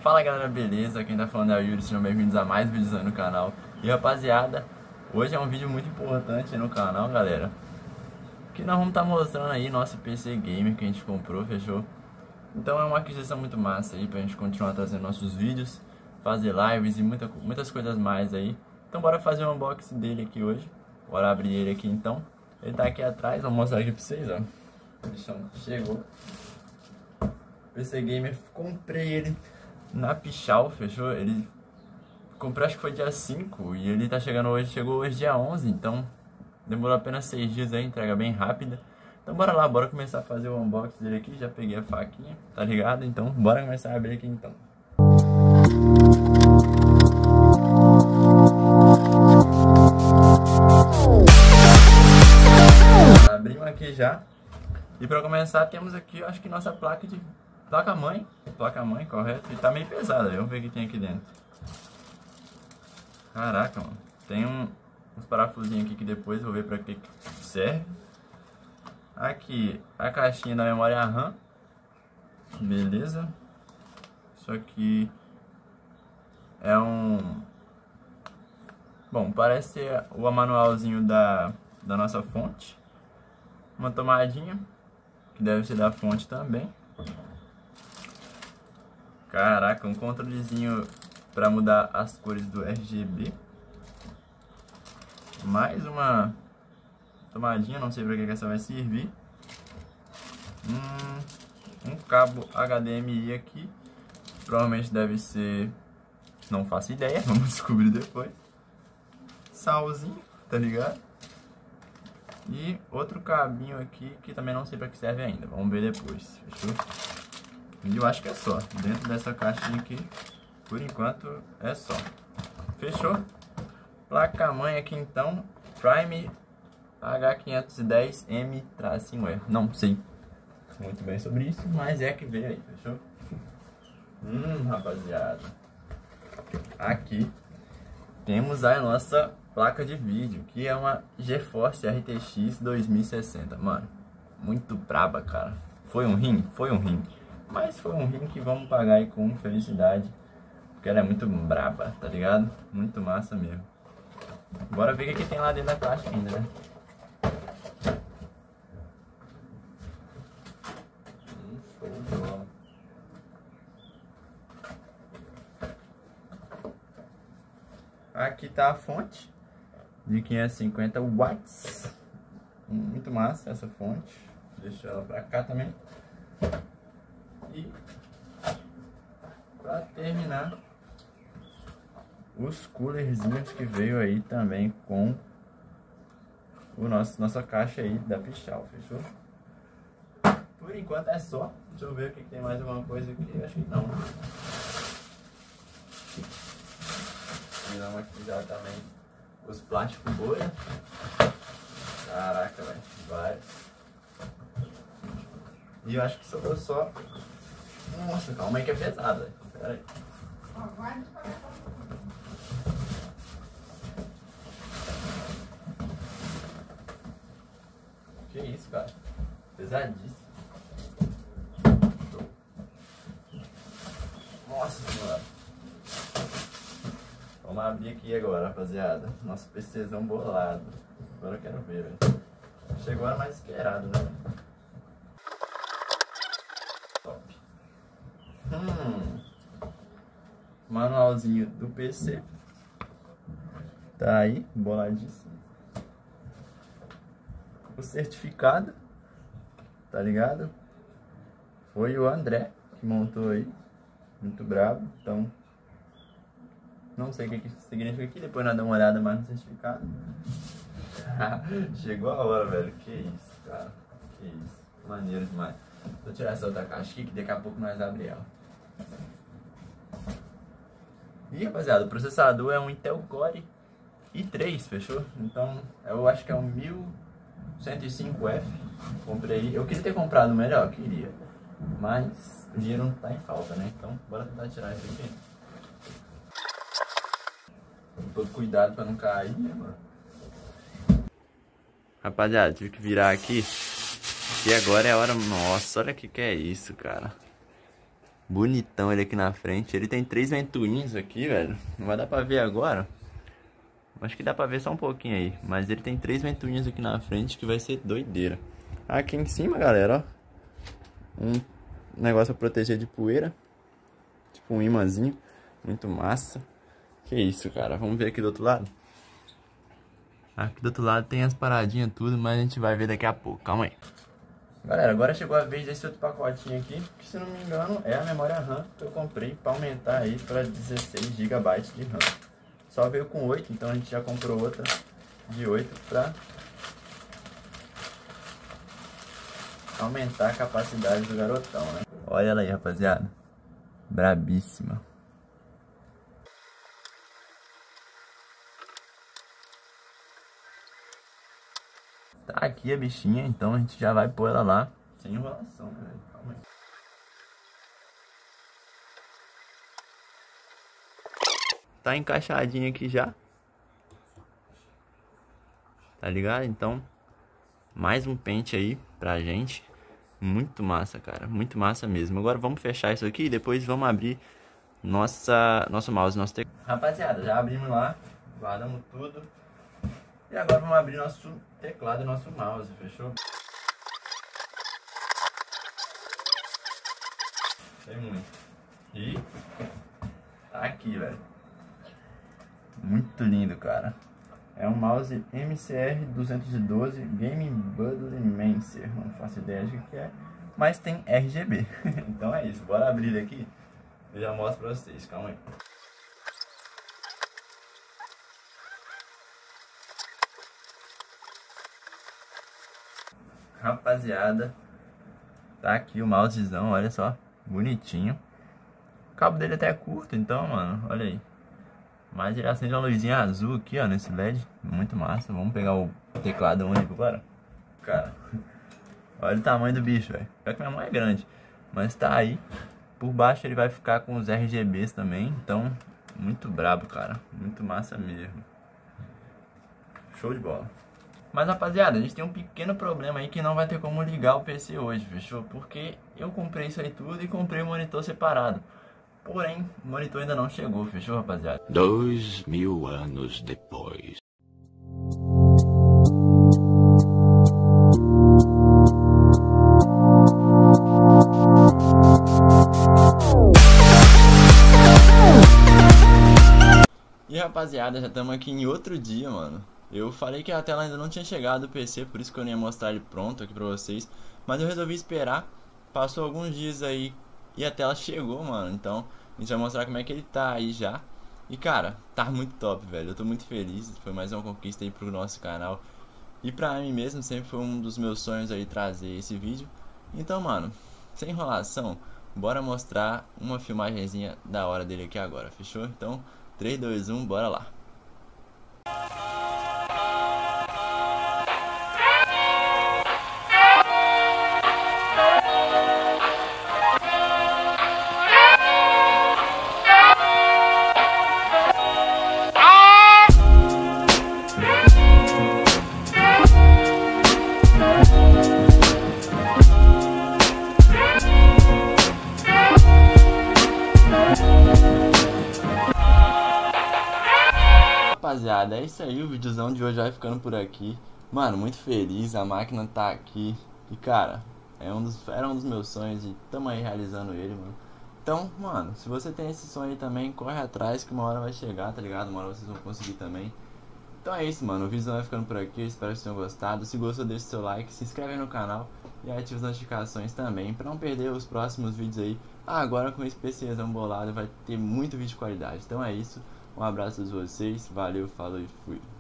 Fala galera, beleza? Quem tá falando é o Yuri, sejam bem-vindos a mais vídeos aí no canal. E rapaziada, hoje é um vídeo muito importante aí no canal, galera, que nós vamos estar mostrando aí nosso PC Gamer que a gente comprou, fechou? Então é uma aquisição muito massa aí pra gente continuar trazendo nossos vídeos, fazer lives e muitas coisas mais aí. Então bora fazer um unboxing dele aqui hoje. Bora abrir ele aqui então. Ele tá aqui atrás, vou mostrar aqui pra vocês, ó. O bichão chegou. PC Gamer, comprei ele na Pichau, fechou? Ele comprei, acho que foi dia 5 e ele tá chegando hoje, chegou hoje dia 11, então demorou apenas 6 dias aí, entrega bem rápida. Então bora lá, bora começar a fazer o unboxing dele aqui, já peguei a faquinha, tá ligado? Então bora começar a abrir aqui então. Abrimos aqui já. E pra começar temos aqui, eu acho que nossa placa-mãe, correto? E tá meio pesada, vamos ver o que tem aqui dentro. Caraca, mano. Tem uns parafusinhos aqui que depois eu vou ver pra que serve. Aqui, a caixinha da memória RAM. Beleza. Isso aqui é bom, parece ser o manualzinho da nossa fonte. Uma tomadinha, que deve ser da fonte também. Caraca, um controlezinho para mudar as cores do RGB. Mais uma tomadinha, não sei para que essa vai servir. Um cabo HDMI aqui. Provavelmente deve ser... não faço ideia, vamos descobrir depois. Salzinho, tá ligado? E outro cabinho aqui que também não sei para que serve ainda. Vamos ver depois, fechou? E eu acho que é só. Dentro dessa caixinha aqui, por enquanto, é só. Fechou? Placa-mãe aqui então, Prime H510M-1R. Não sei muito bem sobre isso, mas é que veio aí, fechou? Rapaziada. Aqui temos a nossa placa de vídeo, que é uma GeForce RTX 2060. Mano, muito braba, cara. Foi um rim? Foi um rim. Mas foi um rim que vamos pagar aí com felicidade, porque ela é muito braba, tá ligado? Muito massa mesmo. Bora ver o que tem lá dentro da caixa ainda, né? Show de bola. Aqui tá a fonte de 550 watts. Muito massa essa fonte. Deixa ela pra cá também. E para terminar, os coolerzinhos que veio aí também com o nossa caixa aí da Pichau, fechou? Por enquanto é só. Deixa eu ver o que tem mais alguma coisa aqui. Acho que não. Tiramos aqui já também os plásticos bolha. Caraca, velho, vários. E eu acho que sobrou só. Nossa, calma aí que é pesado, velho. Pera aí. Que isso, cara? Pesadíssimo. Nossa senhora. Vamos abrir aqui agora, rapaziada. Nosso PCzão bolado. Agora eu quero ver, velho. Chegou a mais esperado, né? Top. Manualzinho do PC. Tá aí, boladíssimo. O certificado, tá ligado? Foi o André que montou aí. Muito bravo, então não sei o que significa aqui, depois nós damos uma olhada mais no certificado. Chegou a hora, velho. Que isso, cara. Que isso. Maneiro demais. Vou tirar essa outra caixa aqui que daqui a pouco nós abrimos ela. E rapaziada, o processador é um Intel Core i3, fechou? Então eu acho que é um 1105F. Comprei. Eu queria ter comprado melhor, queria. Mas o dinheiro não tá em falta, né? Então bora tentar tirar isso aqui. Com todo cuidado pra não cair, né, mano? Rapaziada, tive que virar aqui. E agora é a hora... Nossa, olha o que é isso, cara. Bonitão ele aqui na frente. Ele tem 3 ventoinhos aqui, velho. Não vai dar pra ver agora. Acho que dá pra ver só um pouquinho aí. Mas ele tem 3 ventoinhos aqui na frente que vai ser doideira. Aqui em cima, galera, ó. Um negócio pra proteger de poeira. Tipo um imãzinho. Muito massa. Que isso, cara. Vamos ver aqui do outro lado. Aqui do outro lado tem as paradinhas tudo, mas a gente vai ver daqui a pouco. Calma aí. Galera, agora chegou a vez desse outro pacotinho aqui, que se não me engano é a memória RAM que eu comprei para aumentar aí para 16 GB de RAM. Só veio com 8, então a gente já comprou outra de 8 para aumentar a capacidade do garotão, né? Olha ela aí, rapaziada. Brabíssima. Tá aqui a bichinha, então a gente já vai pôr ela lá sem enrolação, né? Calma aí. Tá encaixadinha aqui já. Tá ligado? Então, mais um pente aí pra gente. Muito massa, cara. Muito massa mesmo. Agora vamos fechar isso aqui e depois vamos abrir nosso mouse, nosso teclado. Rapaziada, já abrimos lá. Guardamos tudo. E agora vamos abrir nosso teclado e nosso mouse, fechou? Tem muito. E tá aqui, velho. Muito lindo, cara. É um mouse MCR212 Game Buddy Mancer. Não faço ideia de que é, mas tem RGB. Então é isso. Bora abrir ele aqui. Eu já mostro pra vocês. Calma aí. Rapaziada, tá aqui o mousezão, olha só, bonitinho. O cabo dele até é curto, então, mano, olha aí. Mas ele acende uma luzinha azul aqui, ó, nesse LED, muito massa. Vamos pegar o teclado único agora. Cara, olha o tamanho do bicho, velho. Pior que minha mão é grande, mas tá aí. Por baixo ele vai ficar com os RGBs também, então, muito brabo, cara. Muito massa mesmo. Show de bola. Mas rapaziada, a gente tem um pequeno problema aí que não vai ter como ligar o PC hoje, fechou? Porque eu comprei isso aí tudo e comprei o monitor separado. Porém, o monitor ainda não chegou, fechou, rapaziada? 2000 anos depois. E rapaziada, já estamos aqui em outro dia, mano. Eu falei que a tela ainda não tinha chegado do PC, por isso que eu nem ia mostrar ele pronto aqui pra vocês. Mas eu resolvi esperar, passou alguns dias aí e a tela chegou, mano. Então a gente vai mostrar como é que ele tá aí já. E cara, tá muito top, velho. Eu tô muito feliz, foi mais uma conquista aí pro nosso canal. E pra mim mesmo, sempre foi um dos meus sonhos aí trazer esse vídeo. Então, mano, sem enrolação, bora mostrar uma filmagenzinha da hora dele aqui agora, fechou? Então, 3, 2, 1, bora lá. Rapaziada, é isso aí, o videozão de hoje vai ficando por aqui. Mano, muito feliz, a máquina tá aqui. E cara, era um dos meus sonhos e tamo aí realizando ele, mano. Então, mano, se você tem esse sonho aí também, corre atrás que uma hora vai chegar, tá ligado? Uma hora vocês vão conseguir também. Então é isso, mano, o vídeo vai ficando por aqui, eu espero que vocês tenham gostado. Se gostou, deixa seu like, se inscreve aí no canal e ativa as notificações também, pra não perder os próximos vídeos aí. Agora com esse PCzão bolado vai ter muito vídeo de qualidade. Então é isso, um abraço a todos vocês, valeu, falou e fui.